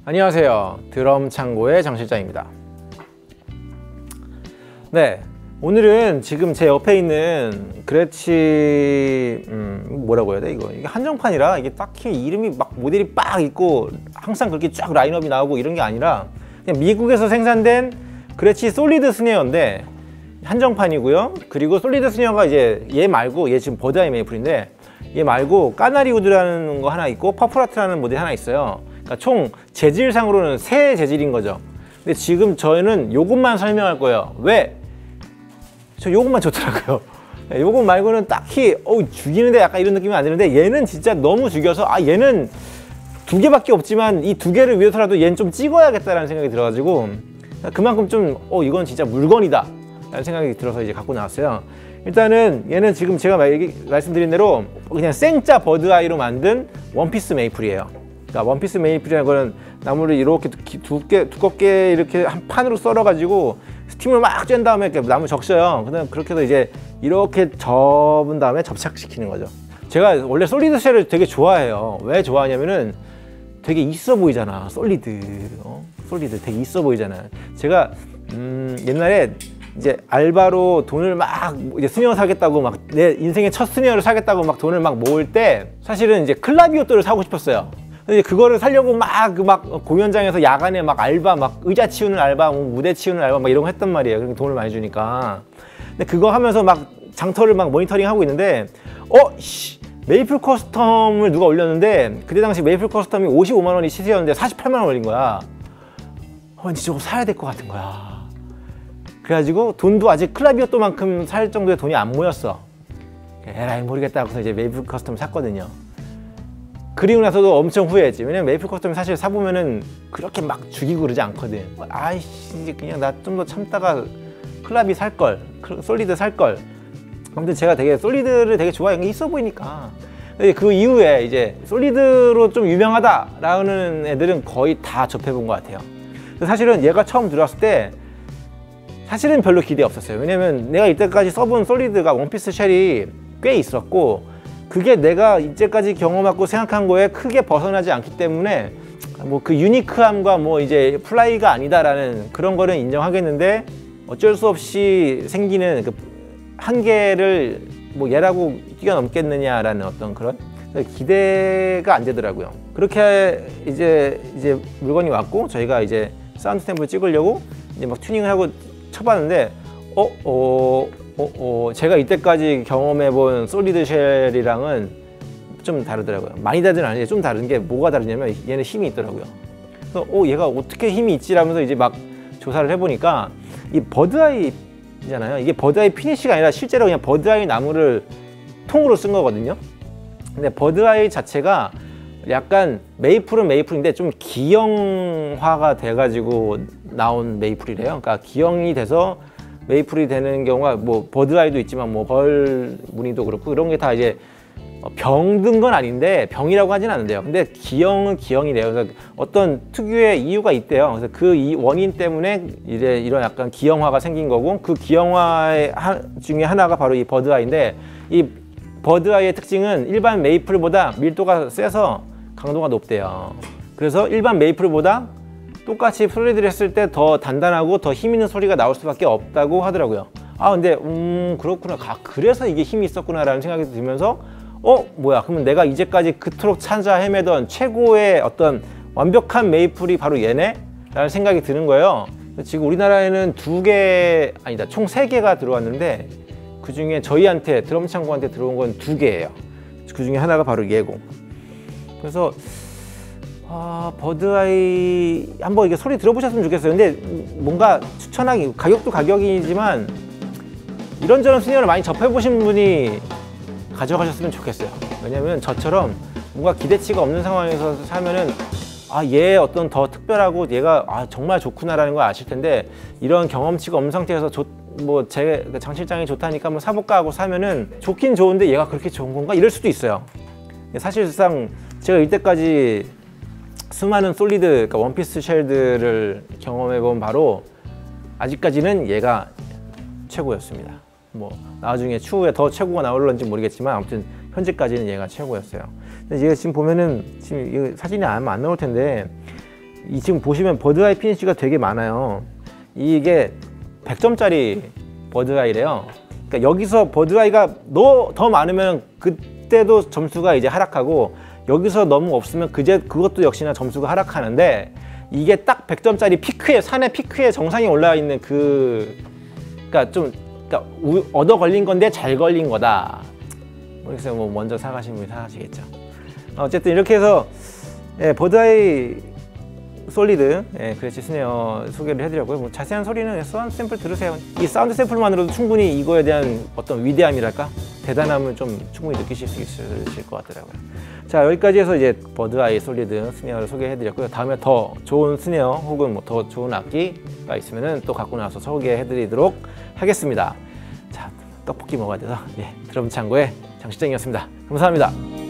안녕하세요. 드럼 창고의 장 실장입니다. 네, 오늘은 지금 제 옆에 있는 그레치 뭐라고 해야 돼 이거? 이게 한정판이라 이게 딱히 이름이 막 모델이 빡 있고 항상 그렇게 쫙 라인업이 나오고 이런 게 아니라 그냥 미국에서 생산된 그레치 솔리드 스네어인데 한정판이고요. 그리고 솔리드 스네어가 이제 얘 말고 얘 지금 버드아이 메이플인데 얘 말고 까나리 우드라는 거 하나 있고 퍼플아트라는 모델이 하나 있어요. 그러니까 총 재질상으로는 세 재질인 거죠. 근데 지금 저희는 요것만 설명할 거예요. 왜? 저 요것만 좋더라고요. 요것 말고는 딱히 죽이는데 약간 이런 느낌이 안 드는데 얘는 진짜 너무 죽여서 얘는 두 개밖에 없지만 이 두 개를 위해서라도 얘는 좀 찍어야겠다라는 생각이 들어가지고 그만큼 좀 이건 진짜 물건이다 라는 생각이 들어서 이제 갖고 나왔어요. 일단은 얘는 지금 제가 말씀드린 대로 그냥 생짜 버드아이로 만든 원피스 메이플이에요. 그러니까 원피스 메이플이라는 거는 나무를 이렇게 두껍게 이렇게 한 판으로 썰어 가지고 스팀을 막 쬐은 다음에 이렇게 나무 적셔요. 그다음 그렇게 해서 이제 이렇게 접은 다음에 접착시키는 거죠. 제가 원래 솔리드 쉘을 되게 좋아해요. 왜 좋아하냐면은 되게 있어 보이잖아. 솔리드 되게 있어 보이잖아. 제가 옛날에 이제 알바로 돈을 막 이제 스네어 사겠다고 막 내 인생의 첫 스네어를 사겠다고 막 돈을 막 모을 때 사실은 이제 클라비오토를 사고 싶었어요. 근데 그거를 사려고 막 공연장에서 야간에 막 알바 막 의자 치우는 알바 무대 치우는 알바 막 이런 거 했단 말이에요. 그러니까 돈을 많이 주니까. 근데 그거 하면서 막 장터를 막 모니터링 하고 있는데 메이플 커스텀을 누가 올렸는데 그때 당시 메이플 커스텀이 55만 원이 시세였는데 48만 원 올린 거야. 왠지 저거 사야 될 것 같은 거야. 그래가지고 돈도 아직 클라비오토만큼 살 정도의 돈이 안 모였어. 에라이 모르겠다 하고서 이제 메이플 커스텀 샀거든요. 그리고 나서도 엄청 후회했지. 왜냐면 메이플 커스텀 사실 사보면은 그렇게 막 죽이고 그러지 않거든. 아이씨 이제 그냥 나 좀 더 참다가 클라비 살걸, 솔리드 살걸. 아무튼 제가 되게 솔리드를 되게 좋아해요. 있어 보이니까. 근데 그 이후에 이제 솔리드로 좀 유명하다라는 애들은 거의 다 접해본 것 같아요. 사실은 얘가 처음 들어왔을 때 사실은 별로 기대 없었어요. 왜냐면 내가 이때까지 써본 솔리드가 원피스 쉘이 꽤 있었고 그게 내가 이제까지 경험하고 생각한 거에 크게 벗어나지 않기 때문에 뭐 그 유니크함과 뭐 이제 플라이가 아니다라는 그런 거는 인정하겠는데 어쩔 수 없이 생기는 그 한계를 뭐 얘라고 뛰어넘겠느냐라는 어떤 그런 기대가 안 되더라고요. 그렇게 이제 물건이 왔고 저희가 이제 사운드 스탬프를 찍으려고 이제 막 튜닝을 하고 쳐봤는데 제가 이때까지 경험해본 솔리드 쉘이랑은 좀 다르더라고요. 많이 다르진 않은데 좀 다른 게 뭐가 다르냐면 얘는 힘이 있더라고요. 그래서 얘가 어떻게 힘이 있지라면서 이제 막 조사를 해보니까 이 버드아이잖아요. 이게 버드아이 피니쉬가 아니라 실제로 그냥 버드아이 나무를 통으로 쓴 거거든요. 근데 버드아이 자체가 약간 메이플은 메이플인데 좀 기형화가 돼가지고 나온 메이플이래요. 그러니까 기형이 돼서 메이플이 되는 경우가 뭐 버드아이도 있지만 뭐 벌 무늬도 그렇고 그런 게 다 이제 병든 건 아닌데 병이라고 하진 않는데요. 근데 기형은 기형이래요. 그래서 어떤 특유의 이유가 있대요. 그래서 그 원인 때문에 이제 이런 약간 기형화가 생긴 거고 그 기형화 중에 하나가 바로 이 버드아이인데 이 버드아이의 특징은 일반 메이플보다 밀도가 세서 강도가 높대요. 그래서 일반 메이플보다 똑같이 솔리드를 했을 때 더 단단하고 더 힘 있는 소리가 나올 수밖에 없다고 하더라고요. 근데 그렇구나. 그래서 이게 힘이 있었구나 라는 생각이 들면서 뭐야 그러면 내가 이제까지 그토록 찾아 헤매던 최고의 어떤 완벽한 메이플이 바로 얘네? 라는 생각이 드는 거예요. 지금 우리나라에는 총 3개가 들어왔는데 그 중에 저희한테 드럼 창고한테 들어온 건 2개예요. 그 중에 하나가 바로 얘고. 그래서 버드아이 한번 이게 소리 들어보셨으면 좋겠어요. 근데 뭔가 추천하기 가격도 가격이지만 이런저런 스네어를 많이 접해보신 분이 가져가셨으면 좋겠어요. 왜냐면 저처럼 뭔가 기대치가 없는 상황에서 사면은 얘 어떤 더 특별하고 얘가 정말 좋구나라는 걸 아실 텐데 이런 경험치가 없는 상태에서 제 장 실장이 좋다니까 한번 사볼까 하고 사면은 좋긴 좋은데 얘가 그렇게 좋은 건가? 이럴 수도 있어요. 사실상 제가 이때까지 수많은 솔리드, 그러니까 원피스 쉘들을 경험해본 바로 아직까지는 얘가 최고였습니다. 뭐 나중에 추후에 더 최고가 나올런지 모르겠지만 아무튼 현재까지는 얘가 최고였어요. 근데 얘가 지금 보면은 지금 이 사진이 아마 안 나올 텐데 이 지금 보시면 버드아이 피니쉬가 되게 많아요. 이게 100점짜리 버드아이래요. 그러니까 여기서 버드아이가 더 많으면 그때도 점수가 이제 하락하고, 여기서 너무 없으면 그것도 역시나 점수가 하락하는데, 이게 딱 100점짜리 피크에, 산의 피크에 정상에 올라와 있는 그러니까 얻어 걸린 건데 잘 걸린 거다. 그래서 뭐 먼저 사가신 분이 사가시겠죠. 어쨌든 이렇게 해서 버드아이 솔리드 그레치 스네어 소개를 해드렸고요. 뭐 자세한 소리는 사운드 샘플 들으세요. 이 사운드 샘플만으로도 충분히 이거에 대한 어떤 위대함이랄까, 대단함을 좀 충분히 느끼실 수 있으실 것 같더라고요. 자, 여기까지 해서 이제 버드아이 솔리드 스네어를 소개해드렸고요. 다음에 더 좋은 스네어 혹은 뭐 더 좋은 악기가 있으면은 또 갖고 나와서 소개해드리도록 하겠습니다. 자, 떡볶이 먹어야 돼서 드럼 창고의 장시장이었습니다. 감사합니다.